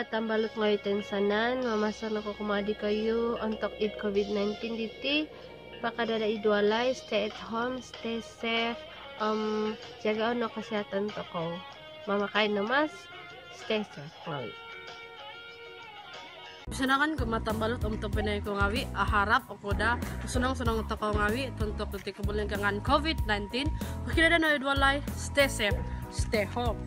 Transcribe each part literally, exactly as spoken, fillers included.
matambalot ngayon sanan, mamasan ako kumadi kayo untuk id COVID nineteen diti. Pakadada ID walai, stay at home, stay safe, um, jaga no kesehatan toko. Mamakain na mas, stay safe ngawi. Sanakan ke matambalot om topenay ko ngawi, aharap ako da, sunang-sunang toko ngawi, tuntok tutik kebulan kangan COVID nineteen. Pakadada na ID walai, stay safe, stay home.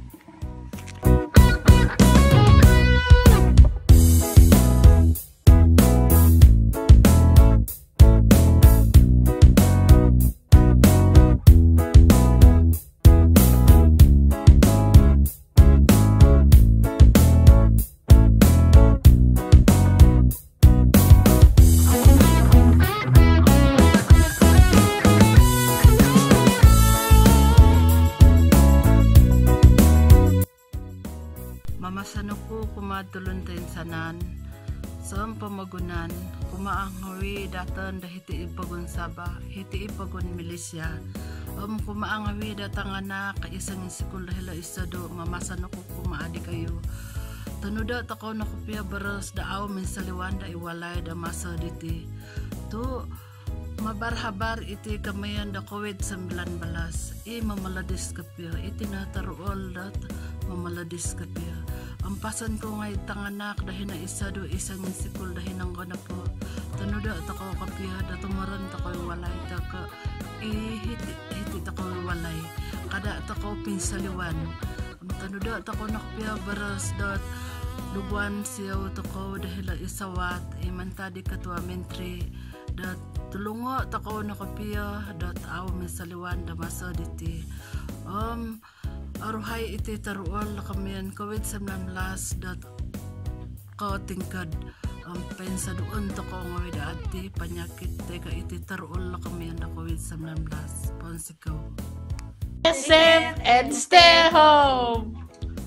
Mamasan ako kumadulon tayo sanan sa pamagunan kumaanghawi datan dahiti ipagun saba hiti ipagun milisya um kumaanghawi datang anak isang isikul dahila isado mamasan ako kumaadi kayo tanuda tako nakupya baras daaw min saliwan da iwalay da masa diti to mabarhabar iti kamayan da COVID nineteen i mamaladis kapya iti nataruol dat mamaladis kapya ang pasan ko ngay tanganak dahil na isa do isang sikul dahil nang gana po tanuda tako kapya da tumaran tako walay taka ihiti hiti tako walay kada tako pinsaliwan ang tanuda tako nakapya baras dat lubuan siyaw tako dahil isawat imantadi katwa mentri dat tulungo tako nakapya dat aw minsaliwan da masa diti um aruhay iti taruol kamiyan COVID nineteen dat katingkad ang um, pensa doon to ko ngawid ati panyakit teka iti taruol kamiyan na COVID nineteen ponsikaw. Stay safe and stay home.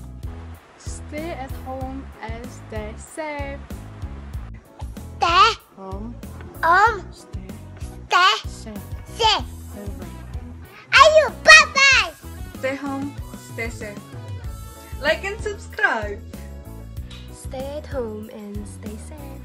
Stay at home and stay safe. Stay Home. home. Stay Stay safe. safe. Bye-bye. Ayo, bye-bye. Stay home. Stay safe. Like and subscribe. Stay at home and stay safe.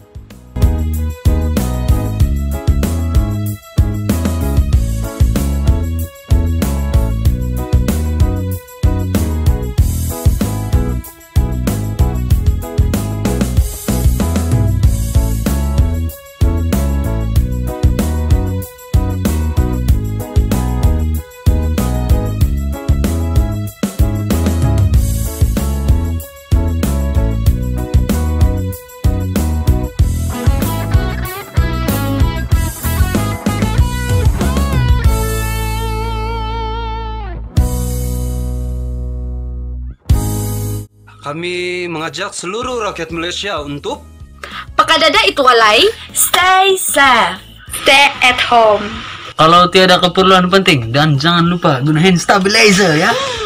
Kami mengajak seluruh rakyat Malaysia untuk Pakadada ID walai, stay safe, stay at home. Kalau tiada keperluan penting dan jangan lupa gunain stabilizer ya.